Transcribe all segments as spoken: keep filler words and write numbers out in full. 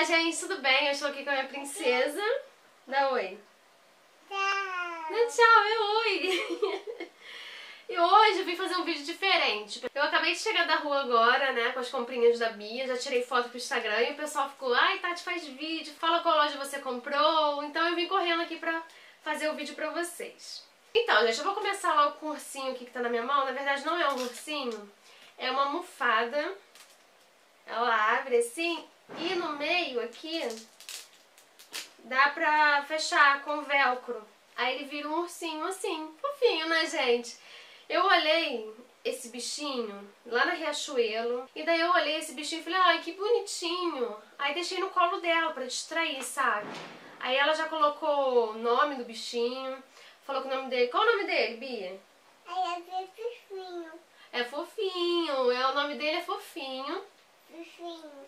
Olá, gente, tudo bem? Eu estou aqui com a minha princesa. Dá oi. Tchau. Não é tchau, é oi. E hoje eu vim fazer um vídeo diferente. Eu acabei de chegar da rua agora, né, com as comprinhas da Bia. Já tirei foto pro Instagram e o pessoal ficou: ai, Tati, faz vídeo, fala qual loja você comprou. Então eu vim correndo aqui pra fazer o vídeo pra vocês. Então, gente, eu vou começar lá com o ursinho aqui que tá na minha mão. Na verdade não é um ursinho, é uma almofada. Ela abre assim e no meio aqui dá pra fechar com velcro. Aí ele vira um ursinho assim, fofinho, né, gente? Eu olhei esse bichinho lá na Riachuelo e daí eu olhei esse bichinho e falei: ai, que bonitinho. Aí deixei no colo dela pra distrair, sabe? Aí ela já colocou o nome do bichinho, falou que o nome dele... Qual o nome dele, Bia? Aí é fofinho. É Fofinho, é, o nome dele é Fofinho. Fofinho.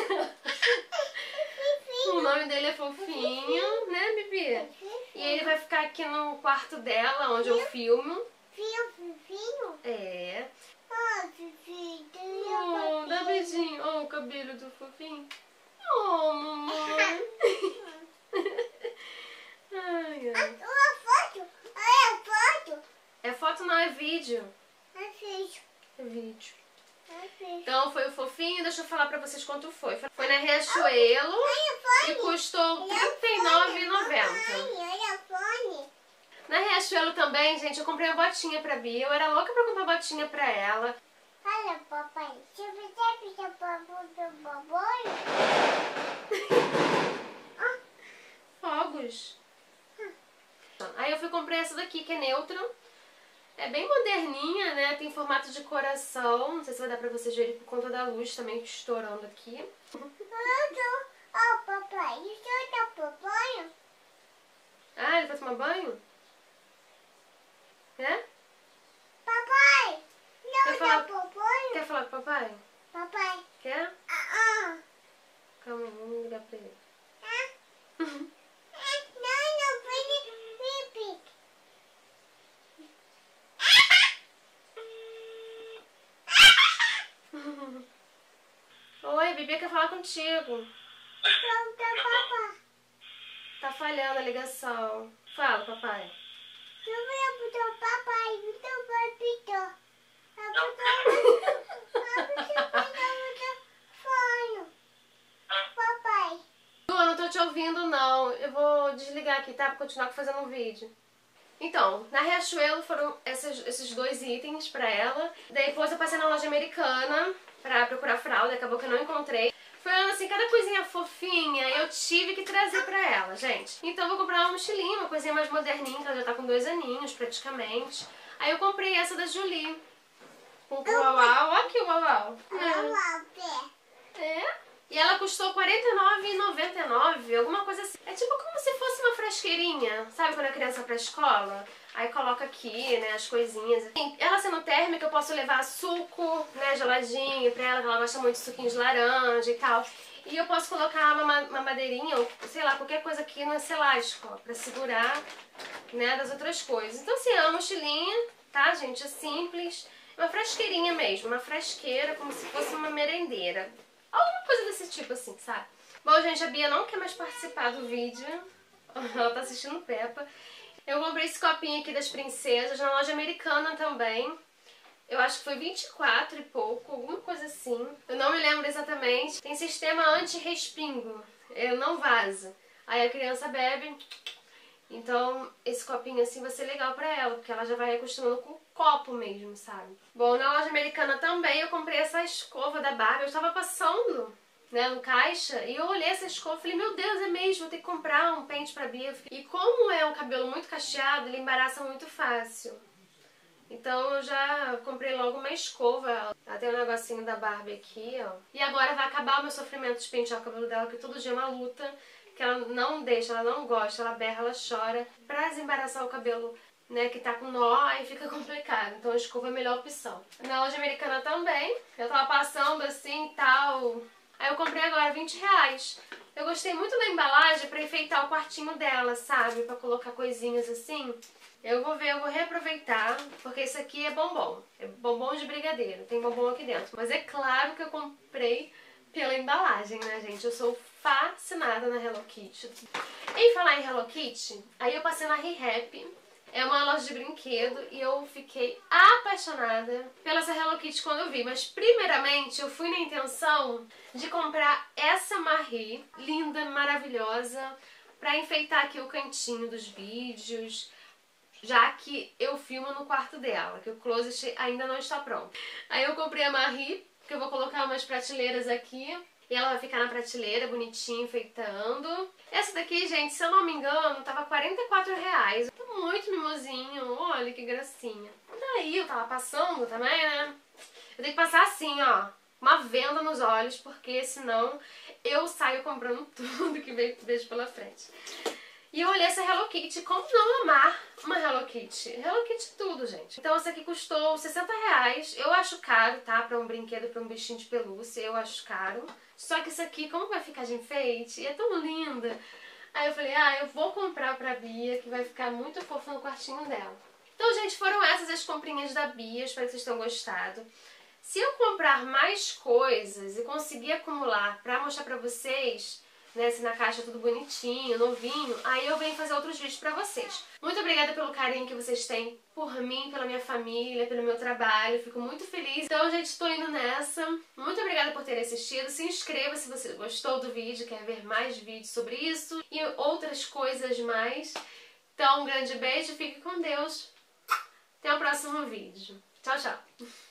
O nome dele é Fofinho, né, Bibi? E ele vai ficar aqui no quarto dela, onde eu filmo. Filho, fofinho? É. Ah, fofinho. Oh, dá beijinho. Oh, o cabelo do Fofinho. Oh, mamãe. Ai, ai. Uma foto? Olha a foto. É foto, não, é vídeo. É vídeo. É vídeo. É vídeo. Então foi o Fofinho, deixa eu falar pra vocês quanto foi. Foi na Riachuelo e custou trinta e nove reais e noventa centavos. Olha a fone. Na Riachuelo também, gente, eu comprei uma botinha pra Bia. Eu era louca pra comprar botinha pra ela. Olha, papai. Se você fizer papo do babai. Fogos. Aí eu fui comprar essa daqui, que é neutra. É bem moderninha, né? Tem formato de coração. Não sei se vai dar pra vocês verem por conta da luz também estourando aqui. Ó, papai. Isso é da papai? Ah, ele vai tomar banho? É? Papai. Não Quer é falar- da papai? Quer falar com o papai? Papai. Quer? Ah, ah. Calma aí, vamos ligar pra ele. Ah. Não, não, foi pipi. Oi, a Bibi quer falar contigo. Pronto, papai. Tá falhando a ligação. Fala, papai. Eu vou botar papai, então vai pitar. Eu vou botar fone. Papai. Du, eu não tô te ouvindo, não. Eu vou desligar aqui, tá? Pra continuar fazendo um vídeo. Então, na Riachuelo foram esses, esses dois itens pra ela. Depois eu passei na loja Americana pra procurar fralda, acabou que eu não encontrei. Foi assim, cada coisinha fofinha eu tive que trazer pra ela, gente. Então eu vou comprar uma mochilinha, uma coisinha mais moderninha, que ela já tá com dois aninhos praticamente. Aí eu comprei essa da Julie. Com o uau-uau. Olha aqui o uau-uau. Olha o pé. É. E ela custou quarenta e nove reais e noventa e nove centavos, alguma coisa assim. É tipo como se fosse uma frasqueirinha, sabe quando a criança vai pra escola? Aí coloca aqui, né, as coisinhas. Ela sendo térmica, eu posso levar suco, né, geladinho pra ela, que ela gosta muito de suquinho de laranja e tal. E eu posso colocar uma, uma madeirinha, ou sei lá, qualquer coisa aqui nesse elástico, ó, pra segurar, né, das outras coisas. Então assim, é uma mochilinha, tá, gente? É simples. Uma frasqueirinha mesmo, uma frasqueira, como se fosse uma merendeira. Alguma coisa desse tipo assim, sabe? Bom, gente, a Bia não quer mais participar do vídeo. Ela tá assistindo Peppa. Eu comprei esse copinho aqui das princesas na loja Americana também. Eu acho que foi vinte e quatro e pouco, alguma coisa assim. Eu não me lembro exatamente. Tem sistema anti-respingo. Ele não vaza. Aí a criança bebe. Então, esse copinho assim vai ser legal pra ela, porque ela já vai acostumando com o copo mesmo, sabe? Bom, na loja Americana também eu comprei essa escova da Barbie. Eu estava passando, né, no caixa, e eu olhei essa escova e falei: meu Deus, é mesmo, vou ter que comprar um pente pra Bia. E como é um cabelo muito cacheado, ele embaraça muito fácil. Então eu já comprei logo uma escova. Ela tem um negocinho da Barbie aqui, ó. E agora vai acabar o meu sofrimento de pentear o cabelo dela, porque todo dia é uma luta. Que ela não deixa, ela não gosta, ela berra, ela chora. Pra desembaraçar o cabelo, né, que tá com nó, aí fica complicado. Então a escova é a melhor opção. Na loja Americana também, eu tava passando assim e tal. Aí eu comprei agora vinte reais. Eu gostei muito da embalagem pra enfeitar o quartinho dela, sabe? Pra colocar coisinhas assim. Eu vou ver, eu vou reaproveitar, porque isso aqui é bombom. É bombom de brigadeiro, tem bombom aqui dentro. Mas é claro que eu comprei pela embalagem, né, gente? Eu sou fascinada na Hello Kitty. Em falar em Hello Kitty, aí eu passei na ReHap. É uma loja de brinquedo e eu fiquei apaixonada pela essa Hello Kitty quando eu vi. Mas primeiramente eu fui na intenção de comprar essa Marie, linda, maravilhosa, pra enfeitar aqui o cantinho dos vídeos, já que eu filmo no quarto dela, que o closet ainda não está pronto. Aí eu comprei a Marie, que eu vou colocar umas prateleiras aqui. E ela vai ficar na prateleira, bonitinha, enfeitando. Essa daqui, gente, se eu não me engano, tava quarenta e quatro reais. Tá muito mimosinho, olha que gracinha. Daí eu tava passando também, né? Eu tenho que passar assim, ó, uma venda nos olhos, porque senão eu saio comprando tudo que vejo pela frente. E eu olhei essa Hello Kitty, como não amar uma Hello Kitty? Hello Kitty tudo, gente. Então essa aqui custou sessenta reais. Eu acho caro, tá? Pra um brinquedo, pra um bichinho de pelúcia, eu acho caro. Só que isso aqui, como vai ficar de enfeite? E é tão linda. Aí eu falei, ah, eu vou comprar pra Bia, que vai ficar muito fofo no quartinho dela. Então, gente, foram essas as comprinhas da Bia. Espero que vocês tenham gostado. Se eu comprar mais coisas e conseguir acumular pra mostrar pra vocês, né, assim na caixa tudo bonitinho, novinho, aí eu venho fazer outros vídeos pra vocês. Muito obrigada pelo carinho que vocês têm por mim, pela minha família, pelo meu trabalho, fico muito feliz. Então, gente, estou indo nessa. Muito obrigada por terem assistido. Se inscreva se você gostou do vídeo, quer ver mais vídeos sobre isso e outras coisas mais. Então, um grande beijo, fique com Deus. Até o próximo vídeo. Tchau, tchau.